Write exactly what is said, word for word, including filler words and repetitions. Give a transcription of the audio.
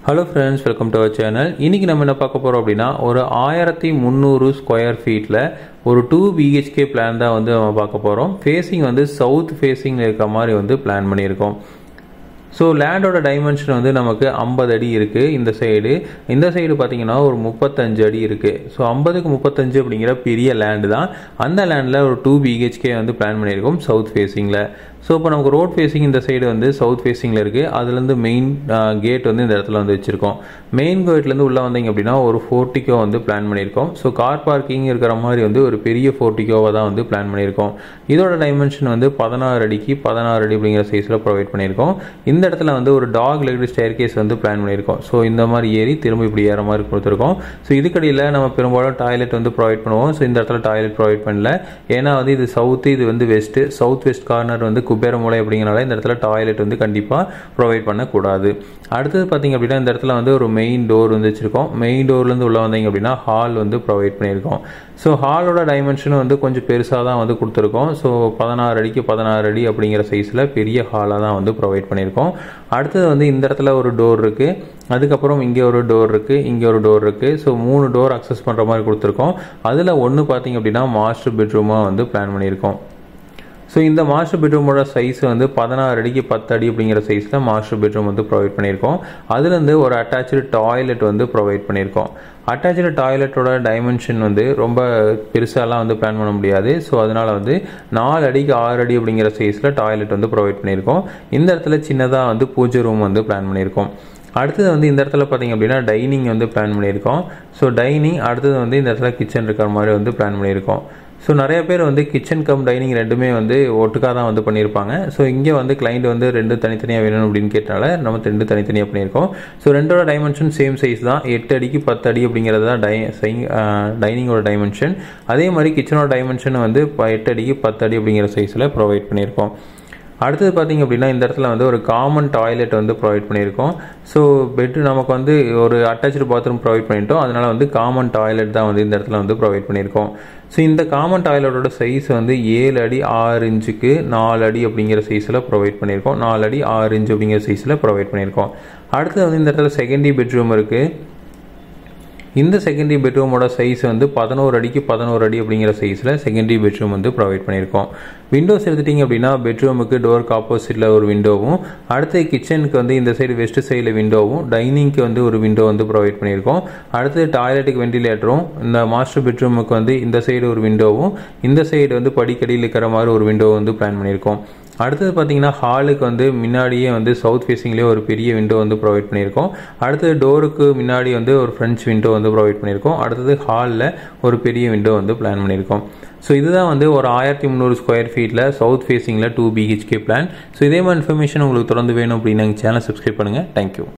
Hello friends, welcome to our channel. இன்னைக்கு நம்ம என்ன பார்க்க போறோம் அப்படினா ஒரு ஆயிரத்து முந்நூறு ஸ்கொயர் ஃபீட்ல ஒரு two B H K plan தான் வந்து நம்ம பார்க்க போறோம். ஃபேசிங் வந்து சவுத் ஃபேசிங்ல இருக்க மாதிரி வந்து பிளான் பண்ணியிருக்கோம். So land oda dimension வந்து நமக்கு ஐம்பது அடி இருக்கு இந்த சைடு இந்த சைடு பாத்தீங்கன்னா ஒரு முப்பத்தஞ்சு அடி இருக்கு சோ ஐம்பதுக்கு முப்பத்தஞ்சு அப்படிங்கற பெரிய லேண்ட் தான் அந்த லேண்ட்ல ஒரு two B H K வந்து பிளான் பண்ணிருக்கோம் சவுத் ஃபேசிங்ல சோ இப்போ நமக்கு ரோட் ஃபேசிங் இந்த சைடு வந்து சவுத் ஃபேசிங்ல இருக்கு அதுல இருந்து மெயின் கேட் வந்து இந்த இடத்துல வந்து வச்சிருக்கோம் மெயின் கேட்ல இருந்து உள்ள வந்தீங்க அப்படினா ஒரு போர்டிகோ வந்து பிளான் பண்ணிருக்கோம் சோ கார் பார்க்கிங் இருக்கிற மாதிரி வந்து ஒரு பெரிய போர்டிகோவா தான் வந்து பிளான் பண்ணிருக்கோம் இதோட டைமென்ஷன் வந்து பதினாறு அடிக்கு பதினாறு அடி அப்படிங்கற சைஸ்ல ப்ரொவைட் பண்ணிருக்கோம் இந்த இடத்துல வந்து ஒரு டாக் லெக் ஸ்டேர்கேஸ் வந்து பிளான் பண்ணிருக்கோம் சோ இந்த மாதிரி ஏறி திரும்ப இப்படி ஏற மாதிரி கொடுத்திருக்கோம் சோ இதுக்கடியில நம்ம பெரும்பாலும் டாய்லெட் வந்து ப்ரொவைட் பண்ணுவோம் சோ இந்த இடத்துல டாய்லெட் ப்ரொவைட் பண்ணல ஏனா வந்து இது சவுத் இது வந்து வெஸ்ட் சவுத் வெஸ்ட் கார்னர் வந்து குபேர மூலை அப்படிங்கறனால இந்த இடத்துல டாய்லெட் வந்து கண்டிப்பா ப்ரொவைட் பண்ண கூடாது அடுத்து பாத்தீங்க அப்படினா இந்த இடத்துல வந்து ஒரு மெயின் டோர் வந்து வச்சிருக்கோம் மெயின் டோர்ல இருந்து உள்ள வந்தீங்க அப்படினா ஹால் வந்து ப்ரொவைட் பண்ணிருக்கோம் சோ ஹாலோட டைமென்ஷன் வந்து கொஞ்சம் பெருசா தான் வந்து கொடுத்திருக்கோம் சோ பதினாறு அடிக்கு பதினாறு அடி அப்படிங்கற சைஸ்ல பெரிய ஹாலா தான் வந்து ப்ரொவைட் பண்ணிருக்கோம் அடுத்து வந்து இந்த இடத்துல ஒரு டோர் இருக்கு அதுக்கு அப்புறம் இங்க ஒரு டோர் இருக்கு இங்க ஒரு டோர் இருக்கு சோ மூணு டோர் அக்சஸ் பண்ற மாதிரி கொடுத்திருக்கோம் அதுல ஒன்னு பாத்தீங்க அப்படினா மாஸ்டர் பெட்ரூமா வந்து பிளான் பண்ணிருக்கோம் சோ இந்த மாஸ்டர் பெட்ரூமோட சைஸ் வந்து பதினாறு அடிக்கு பத்து அடி அப்படிங்கற சைஸ்ல மாஸ்டர் பெட்ரூம் வந்து ப்ரொவைட் பண்ணிருக்கோம் அதுல இருந்து ஒரு அட்டாச்டு டாய்லெட் வந்து ப்ரொவைட் பண்ணிருக்கோம் அட்டாச்டு டாய்லெட்டோட டைமென்ஷன் வந்து ரொம்ப பெருசாலாம் வந்து பிளான் பண்ண முடியாது சோ அதனால வந்து நாலு அடிக்கு ஆறு அடி அப்படிங்கற சைஸ்ல டாய்லெட் வந்து ப்ரொவைட் பண்ணிருக்கோம் இந்த இடத்துல சின்னதா வந்து பூஜை ரூம் வந்து பிளான் பண்ணிருக்கோம் அடுத்து வந்து இந்த இடத்துல பாத்தீங்க அப்படினா டைனிங் வந்து பிளான் பண்ணிருக்கோம் சோ டைனிங் அடுத்து வந்து இந்த இடத்துல கிச்சன் இருக்கிற மாதிரி வந்து பிளான் பண்ணிருக்கோம் சோ நிறைய பேர் வந்து கிச்சன் கம் டைனிங் ரெண்டுமே வந்து ஒட்டுக்கா தான் வந்து பண்ணிருப்பாங்க சோ இங்க வந்து கிளையன்ட் வந்து ரெண்டு தனித்தனியா வேணும் அப்படினு கேட்டால நம்ம ரெண்டு தனித்தனியா பண்ணிருக்கோம் சோ ரெண்டோட டைமென்ஷன் சேம் சைஸ் தான் எட்டு அடிக்கு பத்து அடி அப்படிங்கறது தான் டைனிங்கோட டைமென்ஷன் அதே மாதிரி கிச்சனோட டைமென்ஷன் வந்து எட்டு அடிக்கு பத்து அடி அப்படிங்கற சைஸ்ல ப்ரொவைட் பண்ணிருக்கோம் அடுத்து பாத்தீங்க அப்படினா இந்த இடத்துல வந்து ஒரு காமன் டாய்லெட் வந்து ப்ரொவைட் பண்ணிருக்கோம் சோ பெட் நமக்கு வந்து ஒரு அட்டாச்டு பாத்ரூம் ப்ரொவைட் பண்ணிட்டோம் அதனால வந்து காமன் டாய்லெட் தான் வந்து இந்த இடத்துல வந்து ப்ரொவைட் பண்ணிருக்கோம் சோ இந்த காமன் டாய்லெட்டோட சைஸ் வந்து ஏழு அடி ஆறு இன்ச்சுக்கு நாலு அடி அப்படிங்கற சைஸ்ல ப்ரொவைட் பண்ணிருக்கோம் நாலு அடி ஆறு இன்ச் அப்படிங்கற சைஸ்ல ப்ரொவைட் பண்ணிருக்கோம் அடுத்து வந்து இந்த இடத்துல செகண்டரி பெட்ரூம் இருக்கு இந்த செகண்டரி பெட்ரூமோட சைஸ் வந்து பதினொரு அடிக்கு பதினொரு அடி அப்படிங்கற சைஸ்ல செகண்டரி பெட்ரூம் வந்து ப்ரொவைட் பண்ணிருக்கோம் விண்டோஸ் எடுத்துட்டீங்க அப்படினா பெட்ரூமுக்கு டோருக்கு ஆப்போசிட்ல ஒரு விண்டோவும் அடுத்து கிச்சனுக்கு வந்து இந்த சைடு வெஸ்ட் சைடுல விண்டோவும் டைனிங்க்கு வந்து ஒரு விண்டோ வந்து ப்ரொவைட் பண்ணிருக்கோம் அடுத்து டாய்லெட்டுக்கு வென்டிலேட்டரும் இந்த மாஸ்டர் பெட்ரூமுக்கு வந்து இந்த சைடு ஒரு விண்டோவும் இந்த சைடு வந்து படிக்கடியில் இருக்கிற மாதிரி ஒரு விண்டோ வந்து பிளான் பண்ணிருக்கோம் அடுத்து பாத்தீங்கன்னா ஹாலுக்கு வந்து முன்னாடியே வந்து சவுத் ஃபேசிங்லயே ஒரு பெரிய விண்டோ வந்து ப்ரொவைட் பண்ணிருக்கோம் அடுத்து டோருக்கு முன்னாடி வந்து ஒரு ஃப்ரெஞ்ச் விண்டோ வந்து ப்ரொவைட் பண்ணிருக்கோம் அடுத்து ஹால்ல ஒரு பெரிய விண்டோ வந்து பிளான் பண்ணிருக்கோம் சோ இதுதான் வந்து ஒரு ஆயிரத்து முந்நூறு ஸ்கொயர் ஃபீட்ல சவுத் ஃபேசிங்ல two B H K plan so இதே மாதிரி இன்ஃபர்மேஷன் உங்களுக்கு தொடர்ந்து வேணும் அப்படினா சேனலை சப்ஸ்கிரைப் பண்ணுங்க Thank you